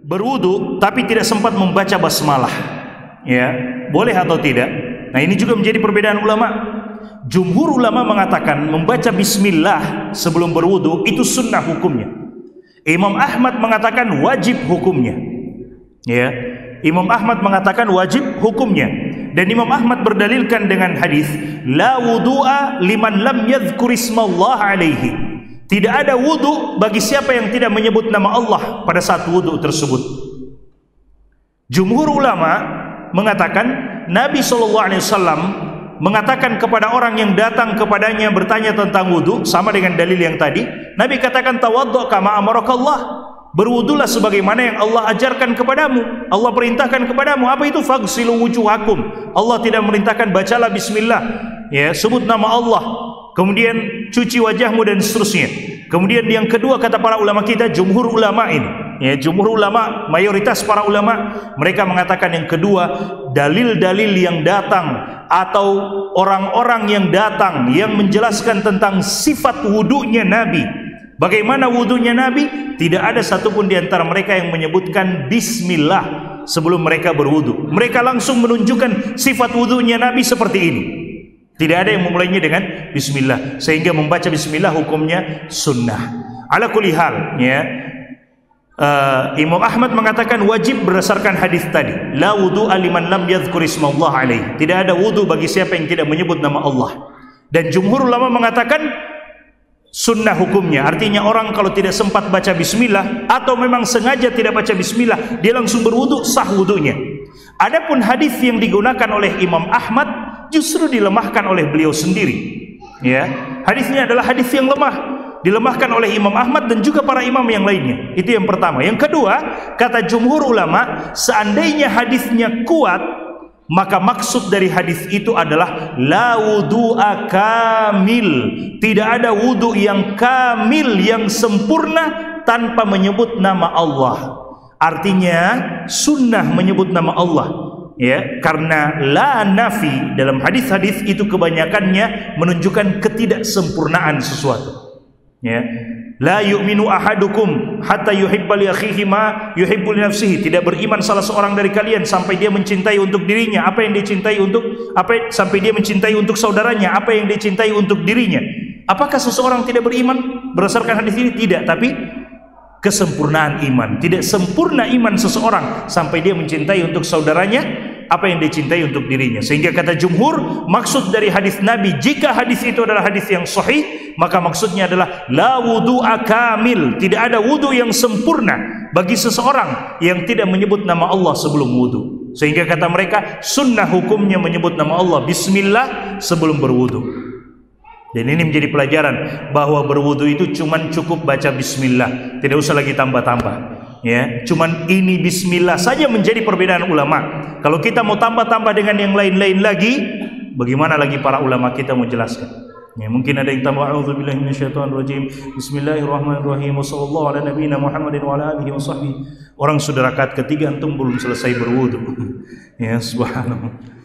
berwudu tapi tidak sempat membaca basmalah, ya, boleh atau tidak? Nah, ini juga menjadi perbedaan ulama. Jumhur ulama mengatakan membaca bismillah sebelum berwudu itu sunnah hukumnya. Imam Ahmad mengatakan wajib hukumnya. Ya, Imam Ahmad mengatakan wajib hukumnya. Dan Imam Ahmad berdalilkan dengan hadis la wudu'a liman lam yadhkur ismallah alaihi. Tidak ada wudu bagi siapa yang tidak menyebut nama Allah pada saat wudu tersebut. Jumhur ulama mengatakan Nabi SAW mengatakan kepada orang yang datang kepadanya bertanya tentang wudu, sama dengan dalil yang tadi. Nabi katakan tawaddu kama amarakallah, berwudulah sebagaimana yang Allah ajarkan kepadamu, Allah perintahkan kepadamu. Apa itu? Faghsilu wujuhakum. Allah tidak merintahkan bacalah bismillah, ya, sebut nama Allah, kemudian cuci wajahmu dan seterusnya. Kemudian yang kedua, kata para ulama kita, jumhur ulama ini, ya, jumhur ulama, mayoritas para ulama, mereka mengatakan yang kedua, dalil-dalil yang datang atau orang-orang yang datang yang menjelaskan tentang sifat wudunya Nabi, bagaimana wudunya Nabi, tidak ada satupun di antara mereka yang menyebutkan bismillah sebelum mereka berwudu. Mereka langsung menunjukkan sifat wudunya Nabi seperti ini. Tidak ada yang memulainya dengan bismillah, sehingga membaca bismillah hukumnya sunnah. Ala kulli hal, ya, Imam Ahmad mengatakan wajib berdasarkan hadis tadi, la wudu'a liman lam yadhkur ismallah alaihi. Tidak ada wudu bagi siapa yang tidak menyebut nama Allah. Dan jumhur ulama mengatakan sunnah hukumnya, artinya orang kalau tidak sempat baca bismillah atau memang sengaja tidak baca bismillah, dia langsung berwudu, sah wudunya. Adapun hadis yang digunakan oleh Imam Ahmad justru dilemahkan oleh beliau sendiri. Ya, hadisnya adalah hadis yang lemah, dilemahkan oleh Imam Ahmad dan juga para imam yang lainnya. Itu yang pertama. Yang kedua, kata jumhur ulama, seandainya hadisnya kuat, maka maksud dari hadis itu adalah la wudu'a kamil. Tidak ada wudu yang kamil, yang sempurna tanpa menyebut nama Allah. Artinya sunnah menyebut nama Allah, ya, karena la nafi dalam hadis-hadis itu kebanyakannya menunjukkan ketidaksempurnaan sesuatu. Ya, la yu'minu ahadukum hatta yuhibba li akhihi ma yuhibbu li nafsihi. Tidak beriman salah seorang dari kalian sampai dia mencintai untuk dirinya apa yang dicintai untuk sampai dia mencintai untuk saudaranya apa yang dicintai untuk dirinya. Apakah seseorang tidak beriman berdasarkan hadis ini? Tidak, tapi kesempurnaan iman. Tidak sempurna iman seseorang sampai dia mencintai untuk saudaranya apa yang dicintai untuk dirinya. Sehingga kata jumhur, maksud dari hadis Nabi, jika hadis itu adalah hadis yang sahih, maka maksudnya adalah la wudu'a kamil. Tidak ada wudu yang sempurna bagi seseorang yang tidak menyebut nama Allah sebelum wudu. Sehingga kata mereka, sunnah hukumnya menyebut nama Allah bismillah sebelum berwudu. Dan ini menjadi pelajaran bahwa berwudu itu cuman cukup baca bismillah, tidak usah lagi tambah-tambah. Ya, cuman ini bismillah saja menjadi perbedaan ulama. Kalau kita mau tambah-tambah dengan yang lain-lain lagi, bagaimana lagi para ulama kita mau jelaskan? Ya, mungkin ada yang tambah a'udzubillahi minasyaitonirrajim. Bismillahirrahmanirrahim. Wassallallahu ala nabiyyina Muhammadin wa ala alihi washabbihi. Orang sudah rakaat ketiga antum belum selesai berwudu. Ya, subhanallah.